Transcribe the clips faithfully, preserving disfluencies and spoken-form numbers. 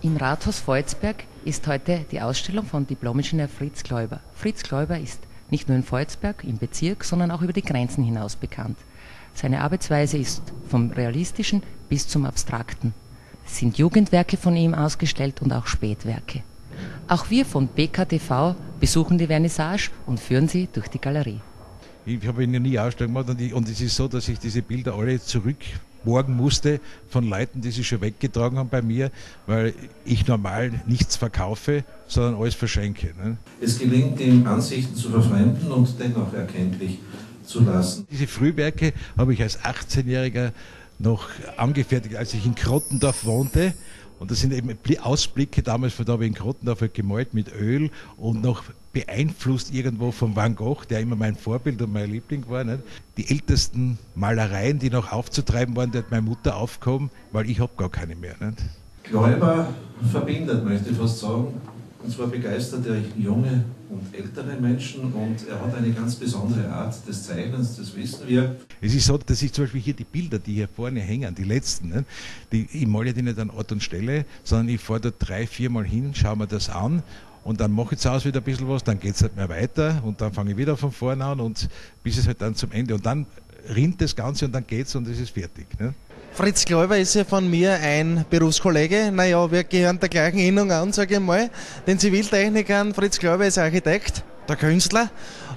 Im Rathaus Volzberg ist heute die Ausstellung von Diplom-Ingenieur Fritz Gläuber. Fritz Gläuber ist nicht nur in Volzberg, im Bezirk, sondern auch über die Grenzen hinaus bekannt. Seine Arbeitsweise ist vom Realistischen bis zum Abstrakten. Es sind Jugendwerke von ihm ausgestellt und auch Spätwerke. Auch wir von B K T V besuchen die Vernissage und führen sie durch die Galerie. Ich habe ihn nie Ausstellung gemacht und, ich, und es ist so, dass ich diese Bilder alle zurückborgen musste von Leuten, die sie schon weggetragen haben bei mir, weil ich normal nichts verkaufe, sondern alles verschenke. Ne? Es gelingt ihm, Ansichten zu verfremden und dennoch erkenntlich zu lassen. Diese Frühwerke habe ich als achtzehnjähriger noch angefertigt, als ich in Krottendorf wohnte. Und das sind eben Ausblicke damals, von da habe ich in Krottendorf gemalt mit Öl und noch beeinflusst irgendwo von Van Gogh, der immer mein Vorbild und mein Liebling war. Nicht? Die ältesten Malereien, die noch aufzutreiben waren, die hat meine Mutter aufgehoben, weil ich habe gar keine mehr. Nicht? Gläuber verbindet, möchte ich fast sagen. Und zwar begeistert er junge und ältere Menschen und er hat eine ganz besondere Art des Zeichnens, das wissen wir. Es ist so, dass ich zum Beispiel hier die Bilder, die hier vorne hängen, die letzten, ne, die, ich male die nicht an Ort und Stelle, sondern ich fahre da drei, vier Mal hin, schaue mir das an und dann mache ich zu Hause wieder ein bisschen was, dann geht es halt mehr weiter und dann fange ich wieder von vorne an und bis es halt dann zum Ende und dann rinnt das Ganze und dann geht's und es ist fertig. Ne? Fritz Gläuber ist ja von mir ein Berufskollege. Naja, wir gehören der gleichen Innung an, sage ich mal. Den Ziviltechnikern. Fritz Gläuber ist Architekt, der Künstler.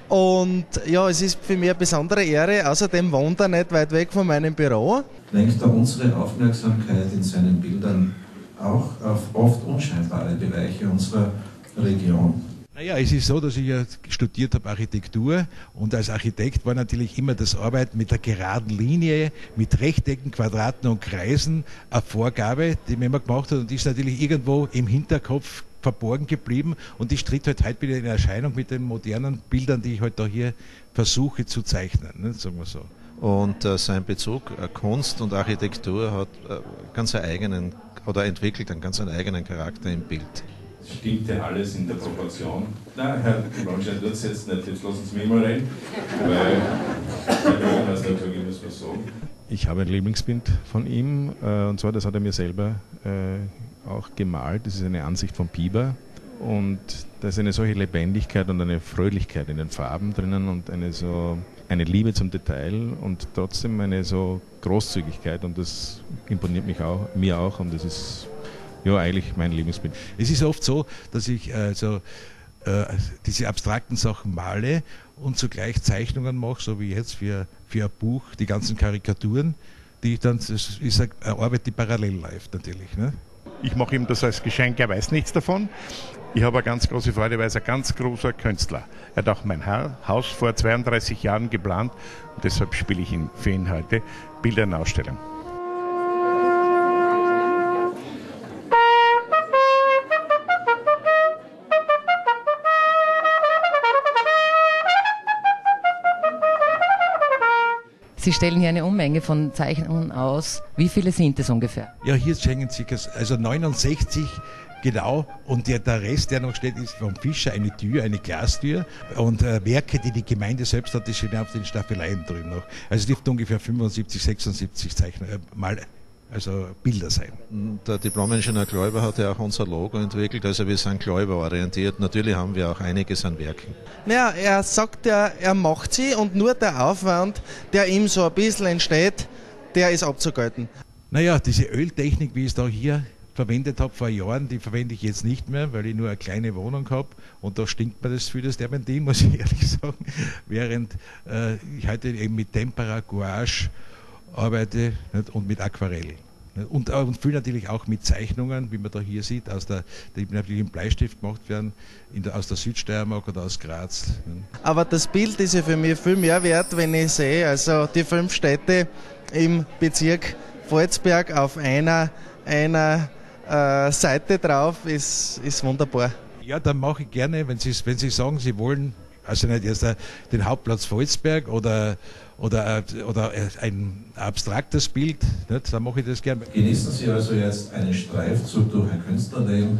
Und ja, es ist für mich eine besondere Ehre. Außerdem wohnt er nicht weit weg von meinem Büro. Lenkt er unsere Aufmerksamkeit in seinen Bildern auch auf oft unscheinbare Bereiche unserer Region. Naja, es ist so, dass ich ja studiert habe Architektur und als Architekt war natürlich immer das Arbeiten mit der geraden Linie, mit Rechtecken, Quadraten und Kreisen eine Vorgabe, die man immer gemacht hat und die ist natürlich irgendwo im Hinterkopf verborgen geblieben und die tritt halt heute wieder in Erscheinung mit den modernen Bildern, die ich heute halt hier versuche zu zeichnen, ne, sagen wir so. Und äh, sein Bezug äh, Kunst und Architektur hat äh, ganz einen eigenen oder entwickelt einen ganz einen eigenen Charakter im Bild. Stimmte alles in der Proportion? Nein, Herr Diplom-Ingenieur, tut es jetzt nicht, jetzt lassen Sie mich mal reden, weil Herr Bürgermeister, muss man sagen. Ich habe ein Lieblingsbild von ihm, äh, und zwar, das hat er mir selber äh, auch gemalt, das ist eine Ansicht von Piber und da ist eine solche Lebendigkeit und eine Fröhlichkeit in den Farben drinnen und eine so eine Liebe zum Detail und trotzdem eine so Großzügigkeit und das imponiert mich auch, mir auch und das ist ja, eigentlich mein Lieblingsbild. Es ist oft so, dass ich also, äh, diese abstrakten Sachen male und zugleich Zeichnungen mache, so wie jetzt für, für ein Buch, die ganzen Karikaturen, die ich dann, ich sage, eine Arbeit, die parallel läuft natürlich. Ne? Ich mache ihm das als Geschenk, er weiß nichts davon. Ich habe eine ganz große Freude, weil er ist ein ganz großer Künstler. Er hat auch mein Haus vor zweiunddreißig Jahren geplant und deshalb spiele ich ihn für ihn heute Bilder in Ausstellung. Sie stellen hier eine Unmenge von Zeichnungen aus. Wie viele sind es ungefähr? Ja, hier schenken circa also neunundsechzig genau und der, der Rest, der noch steht, ist vom Fischer eine Tür, eine Glastür und äh, Werke, die die Gemeinde selbst hat, die stehen auf den Staffeleien drüben noch. Also es dürften ungefähr fünfundsiebzig, sechsundsiebzig Zeichner, äh, mal, also Bilder sein. Der Diplom-Ingenieur Gläuber hat ja auch unser Logo entwickelt, also wir sind Gläuber-orientiert. Natürlich haben wir auch einiges an Werken. Naja, er sagt ja, er macht sie und nur der Aufwand, der ihm so ein bisschen entsteht, der ist abzugelten. Naja, diese Öltechnik, wie ich es da hier verwendet habe vor Jahren, die verwende ich jetzt nicht mehr, weil ich nur eine kleine Wohnung habe und da stinkt mir das für das Terpentin, muss ich ehrlich sagen. Während äh, ich heute eben mit Tempera, Gouache arbeite nicht, und mit Aquarell. Und, und viel natürlich auch mit Zeichnungen, wie man da hier sieht, aus der, die natürlich im Bleistift gemacht werden, in der, aus der Südsteiermark oder aus Graz. Aber das Bild ist ja für mich viel mehr wert, wenn ich sehe, also die fünf Städte im Bezirk Volzberg auf einer, einer äh, Seite drauf, ist, ist wunderbar. Ja, dann mache ich gerne, wenn Sie, wenn Sie sagen, Sie wollen also nicht erst den Hauptplatz Volzberg oder, oder, oder ein abstraktes Bild, nicht? Dann mache ich das gerne. Genießen Sie also jetzt einen Streifzug durch ein Künstlerleben.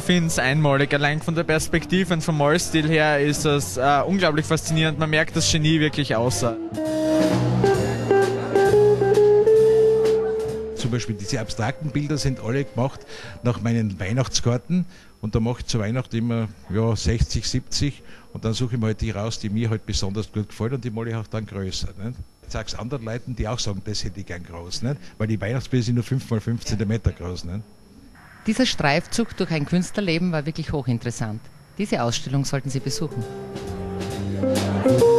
finde es einmalig. Allein von der Perspektive und vom Malstil her ist es äh, unglaublich faszinierend. Man merkt das Genie wirklich außer. Zum Beispiel diese abstrakten Bilder sind alle gemacht nach meinen Weihnachtskarten und da mache ich zu Weihnachten immer ja, sechzig, siebzig und dann suche ich mir halt die raus, die mir halt besonders gut gefallen und die male ich auch dann größer. Nicht? Ich sage es anderen Leuten, die auch sagen, das hätte ich gern groß, nicht? Weil die Weihnachtsbilder sind nur fünf mal fünf Zentimeter groß. Nicht? Dieser Streifzug durch ein Künstlerleben war wirklich hochinteressant. Diese Ausstellung sollten Sie besuchen.